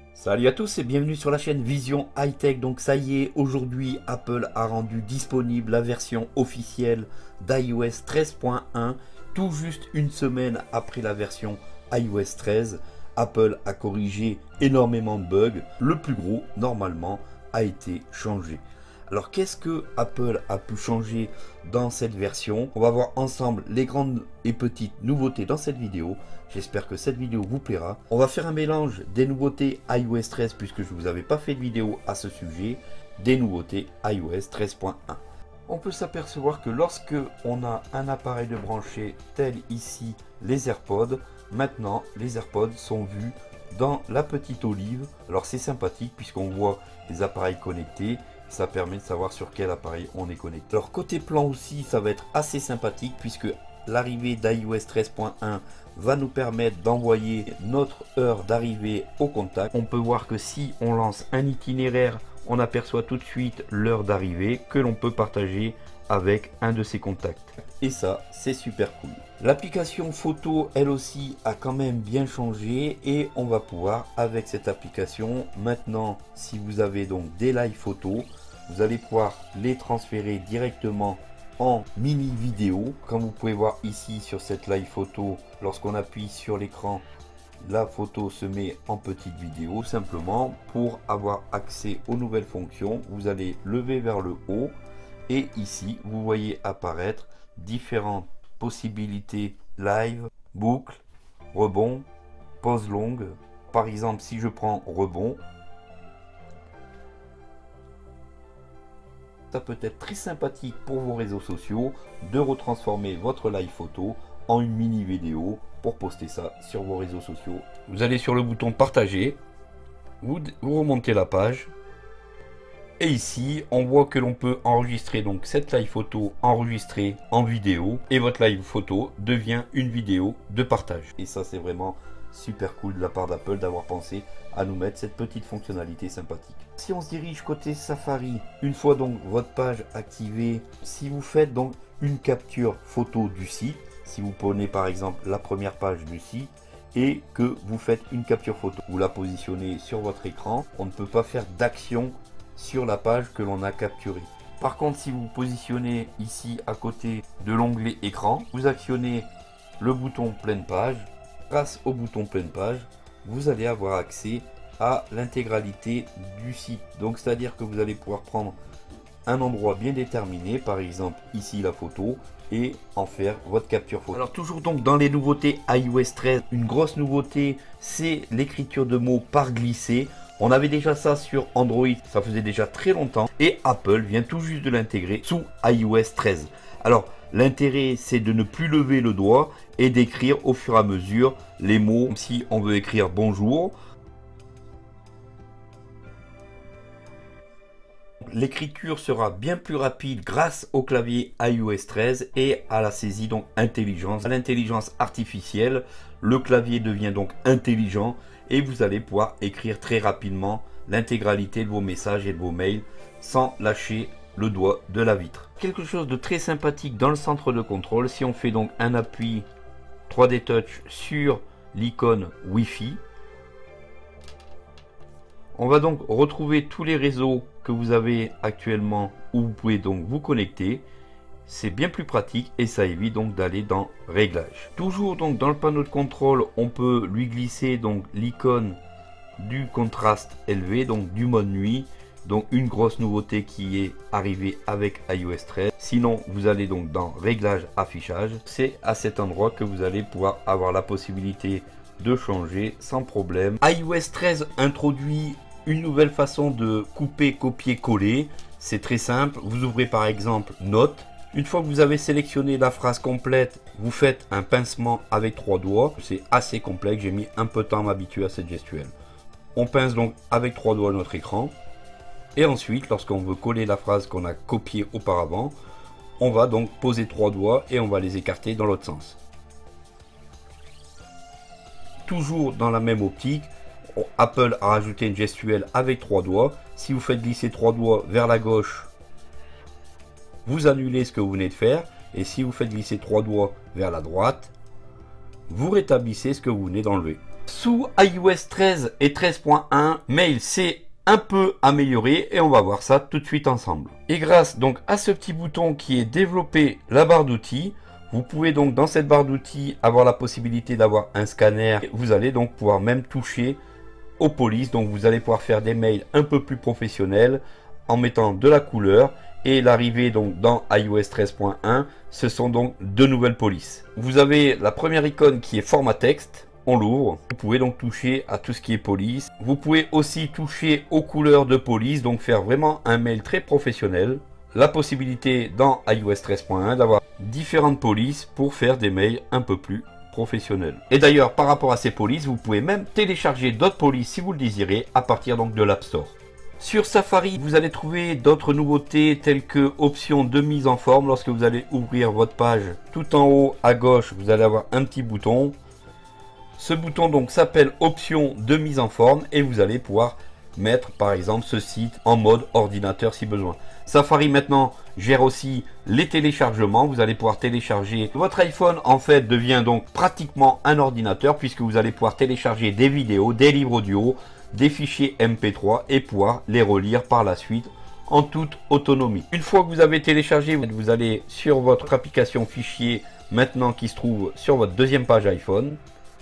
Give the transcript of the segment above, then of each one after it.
Salut à tous et bienvenue sur la chaîne Vision High Tech. Donc ça y est, aujourd'hui Apple a rendu disponible la version officielle d'iOS 13.1. Tout juste une semaine après la version iOS 13, Apple a corrigé énormément de bugs. Le plus gros, normalement, a été changé. Alors qu'est-ce que Apple a pu changer dans cette version? On va voir ensemble les grandes et petites nouveautés dans cette vidéo. J'espère que cette vidéo vous plaira. On va faire un mélange des nouveautés iOS 13 puisque je ne vous avais pas fait de vidéo à ce sujet, des nouveautés iOS 13.1. On peut s'apercevoir que lorsque on a un appareil de branché tel ici les AirPods, maintenant les AirPods sont vus dans la petite olive. Alors c'est sympathique puisqu'on voit les appareils connectés. Ça permet de savoir sur quel appareil on est connecté. Alors côté plan aussi, ça va être assez sympathique puisque l'arrivée d'iOS 13.1 va nous permettre d'envoyer notre heure d'arrivée au contact. On peut voir que si on lance un itinéraire, on aperçoit tout de suite l'heure d'arrivée que l'on peut partager avec un de ses contacts. Et ça, c'est super cool. L'application photo, elle aussi, a quand même bien changé et on va pouvoir, avec cette application, maintenant, si vous avez donc des live photos, vous allez pouvoir les transférer directement en mini vidéo. Comme vous pouvez voir ici sur cette live photo, lorsqu'on appuie sur l'écran, la photo se met en petite vidéo. Simplement, pour avoir accès aux nouvelles fonctions, vous allez lever vers le haut et ici, vous voyez apparaître différentes possibilités live, boucle, rebond, pause longue. Par exemple, si je prends rebond, ça peut être très sympathique pour vos réseaux sociaux de retransformer votre live photo en une mini vidéo pour poster ça sur vos réseaux sociaux. Vous allez sur le bouton partager, vous remontez la page et ici on voit que l'on peut enregistrer donc cette live photo enregistrée en vidéo et votre live photo devient une vidéo de partage. Et ça c'est vraiment super cool de la part d'Apple d'avoir pensé à nous mettre cette petite fonctionnalité sympathique. Si on se dirige côté Safari, une fois donc votre page activée, si vous faites donc une capture photo du site, si vous prenez par exemple la première page du site et que vous faites une capture photo, vous la positionnez sur votre écran, on ne peut pas faire d'action sur la page que l'on a capturée. Par contre, si vous positionnez ici à côté de l'onglet écran, vous actionnez le bouton pleine page. Grâce au bouton pleine page, vous allez avoir accès à l'intégralité du site. Donc c'est-à-dire que vous allez pouvoir prendre un endroit bien déterminé, par exemple ici la photo, et en faire votre capture photo. Alors toujours donc dans les nouveautés iOS 13, une grosse nouveauté, c'est l'écriture de mots par glisser. On avait déjà ça sur Android, ça faisait déjà très longtemps, et Apple vient tout juste de l'intégrer sous iOS 13. Alors l'intérêt, c'est de ne plus lever le doigt et d'écrire au fur et à mesure les mots. Si on veut écrire bonjour, l'écriture sera bien plus rapide grâce au clavier iOS 13 et à la saisie donc intelligence, à l'intelligence artificielle. Le clavier devient donc intelligent et vous allez pouvoir écrire très rapidement l'intégralité de vos messages et de vos mails sans lâcher le doigt de la vitre. Quelque chose de très sympathique dans le centre de contrôle, si on fait donc un appui 3D Touch sur l'icône Wi-Fi, on va donc retrouver tous les réseaux que vous avez actuellement où vous pouvez donc vous connecter. C'est bien plus pratique et ça évite donc d'aller dans réglages. Toujours donc dans le panneau de contrôle, on peut lui glisser donc l'icône du contraste élevé, donc du mode nuit. Donc une grosse nouveauté qui est arrivée avec iOS 13. Sinon vous allez donc dans réglages affichage. C'est à cet endroit que vous allez pouvoir avoir la possibilité de changer sans problème. iOS 13 introduit une nouvelle façon de couper, copier, coller. C'est très simple. Vous ouvrez par exemple Notes. Une fois que vous avez sélectionné la phrase complète, vous faites un pincement avec 3 doigts. C'est assez complexe. J'ai mis un peu de temps à m'habituer à cette gestuelle. On pince donc avec 3 doigts notre écran. Et ensuite, lorsqu'on veut coller la phrase qu'on a copiée auparavant, on va donc poser 3 doigts et on va les écarter dans l'autre sens. Toujours dans la même optique, Apple a rajouté une gestuelle avec 3 doigts. Si vous faites glisser 3 doigts vers la gauche, vous annulez ce que vous venez de faire. Et si vous faites glisser 3 doigts vers la droite, vous rétablissez ce que vous venez d'enlever. Sous iOS 13 et 13.1, Mail s'est un peu amélioré et on va voir ça tout de suite ensemble. Et grâce donc à ce petit bouton qui est développé la barre d'outils, vous pouvez donc dans cette barre d'outils avoir la possibilité d'avoir un scanner. Vous allez donc pouvoir même toucher aux polices, donc vous allez pouvoir faire des mails un peu plus professionnels en mettant de la couleur. Et l'arrivée donc dans iOS 13.1, ce sont donc deux nouvelles polices. Vous avez la première icône qui est format texte. On l'ouvre, vous pouvez donc toucher à tout ce qui est police. Vous pouvez aussi toucher aux couleurs de police, donc faire vraiment un mail très professionnel. La possibilité dans iOS 13.1 d'avoir différentes polices pour faire des mails un peu plus professionnels. Et d'ailleurs, par rapport à ces polices, vous pouvez même télécharger d'autres polices si vous le désirez à partir donc de l'App Store. Sur Safari, vous allez trouver d'autres nouveautés telles que option de mise en forme. Lorsque vous allez ouvrir votre page, tout en haut à gauche, vous allez avoir un petit bouton. Ce bouton donc s'appelle option de mise en forme et vous allez pouvoir mettre par exemple ce site en mode ordinateur si besoin. Safari maintenant gère aussi les téléchargements. Vous allez pouvoir télécharger votre iPhone, en fait devient donc pratiquement un ordinateur puisque vous allez pouvoir télécharger des vidéos, des livres audio, des fichiers MP3 et pouvoir les relire par la suite en toute autonomie. Une fois que vous avez téléchargé, vous allez sur votre application fichier maintenant qui se trouve sur votre deuxième page iPhone.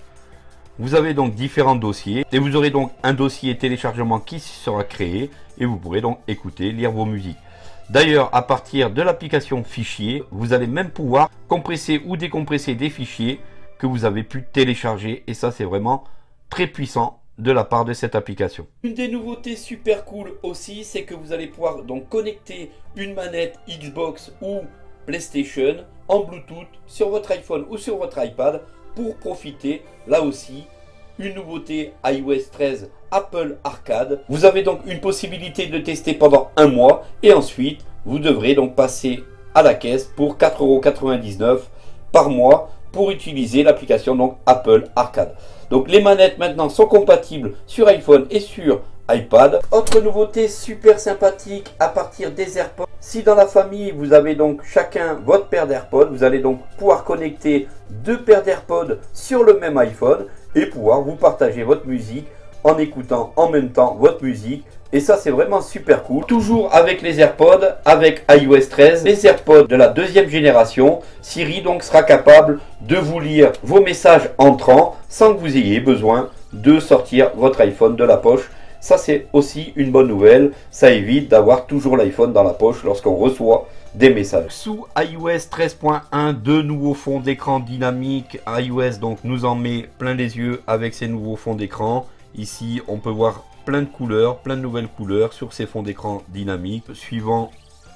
Vous avez donc différents dossiers et vous aurez donc un dossier téléchargement qui sera créé et vous pourrez donc écouter, lire vos musiques. D'ailleurs, à partir de l'application fichier, vous allez même pouvoir compresser ou décompresser des fichiers que vous avez pu télécharger et ça c'est vraiment très puissant de la part de cette application. Une des nouveautés super cool aussi, c'est que vous allez pouvoir donc connecter une manette Xbox ou PlayStation en Bluetooth sur votre iPhone ou sur votre iPad pour profiter, là aussi, une nouveauté iOS 13 Apple Arcade. Vous avez donc une possibilité de tester pendant un mois et ensuite, vous devrez donc passer à la caisse pour 4,99 € par mois pour utiliser l'application donc Apple Arcade. Donc les manettes maintenant sont compatibles sur iPhone et sur iPad. Autre nouveauté super sympathique à partir des AirPods. Si dans la famille vous avez donc chacun votre paire d'AirPods, vous allez donc pouvoir connecter deux paires d'AirPods sur le même iPhone et pouvoir vous partager votre musique en écoutant en même temps votre musique. Et ça c'est vraiment super cool. Toujours avec les AirPods, avec iOS 13, les AirPods de la deuxième génération, Siri donc sera capable de vous lire vos messages entrants sans que vous ayez besoin de sortir votre iPhone de la poche. Ça c'est aussi une bonne nouvelle, ça évite d'avoir toujours l'iPhone dans la poche lorsqu'on reçoit des messages. Sous iOS 13.1, deux nouveaux fonds d'écran dynamiques. iOS donc nous en met plein les yeux avec ces nouveaux fonds d'écran. Ici on peut voir plein de couleurs, plein de nouvelles couleurs sur ces fonds d'écran dynamiques. Suivant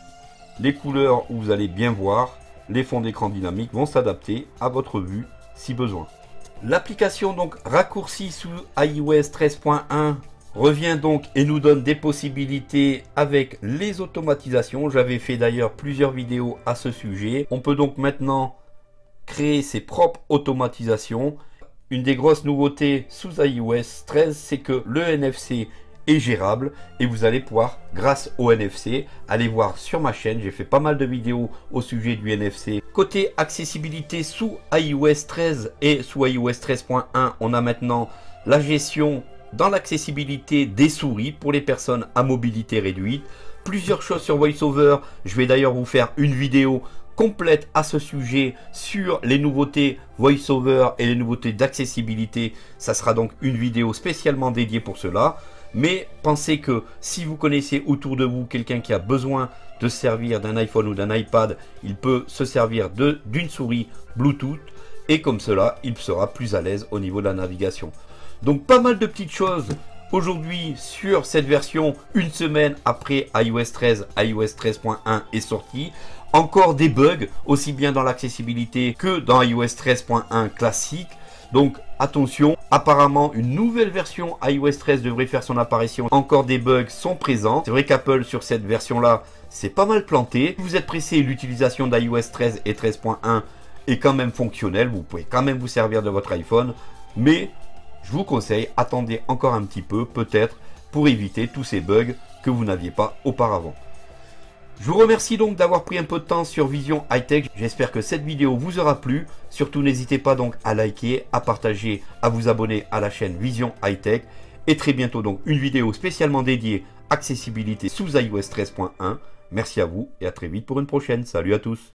les couleurs où vous allez bien voir, les fonds d'écran dynamiques vont s'adapter à votre vue si besoin. L'application donc raccourcie sous iOS 13.1 revient donc et nous donne des possibilités avec les automatisations. J'avais fait d'ailleurs plusieurs vidéos à ce sujet. On peut donc maintenant créer ses propres automatisations. Une des grosses nouveautés sous iOS 13, c'est que le NFC est gérable et vous allez pouvoir, grâce au NFC, aller voir sur ma chaîne. J'ai fait pas mal de vidéos au sujet du NFC. Côté accessibilité sous iOS 13 et sous iOS 13.1, on a maintenant la gestion dans l'accessibilité des souris pour les personnes à mobilité réduite. Plusieurs choses sur VoiceOver. Je vais d'ailleurs vous faire une vidéo complète à ce sujet sur les nouveautés VoiceOver et les nouveautés d'accessibilité. Ça sera donc une vidéo spécialement dédiée pour cela. Mais pensez que si vous connaissez autour de vous quelqu'un qui a besoin de se servir d'un iPhone ou d'un iPad, il peut se servir d'une souris Bluetooth et comme cela, il sera plus à l'aise au niveau de la navigation. Donc pas mal de petites choses aujourd'hui sur cette version, une semaine après iOS 13, iOS 13.1 est sorti. Encore des bugs, aussi bien dans l'accessibilité que dans iOS 13.1 classique. Donc attention, apparemment une nouvelle version iOS 13 devrait faire son apparition. Encore des bugs sont présents. C'est vrai qu'Apple sur cette version là, c'est pas mal planté. Si vous êtes pressé, l'utilisation d'iOS 13 et 13.1 est quand même fonctionnelle. Vous pouvez quand même vous servir de votre iPhone. Mais je vous conseille, attendez encore un petit peu, peut-être, pour éviter tous ces bugs que vous n'aviez pas auparavant. Je vous remercie donc d'avoir pris un peu de temps sur Vision High-Tech. J'espère que cette vidéo vous aura plu. Surtout n'hésitez pas donc à liker, à partager, à vous abonner à la chaîne Vision High-Tech. Et très bientôt donc une vidéo spécialement dédiée accessibilité sous iOS 13.1. Merci à vous et à très vite pour une prochaine. Salut à tous.